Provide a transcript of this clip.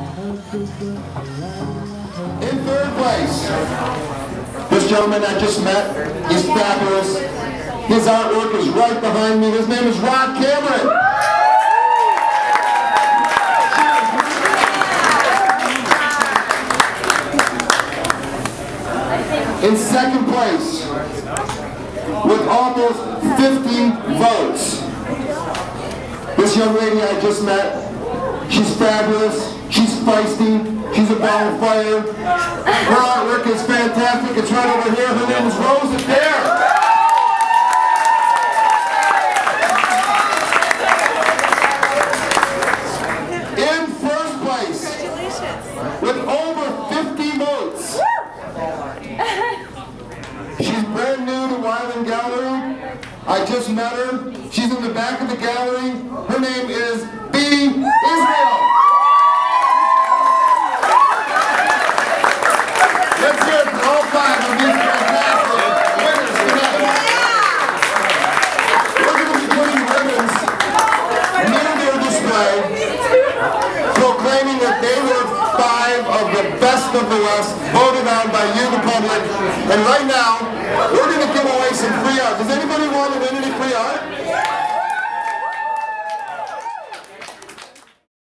In third place, this gentleman I just met, he's fabulous. His artwork is right behind me. His name is Rod Cameron. In second place, with almost 50 votes, this young lady I just met, she's fabulous, she's feisty, she's a ball of fire. Her artwork is fantastic. It's right over here. Her name is Rose Adair. In first place, with over 50 votes, she's brand new to Wyland Gallery. I just met her. She's in the back of the gallery. Her name is B. Israel. Let's hear it for all five of these fantastic winners tonight. We're going to be putting ribbons near their display, proclaiming that they were 5 of the best of the West, voted on by you, the public. And right now, we're going to give away some free art. Does anybody want to win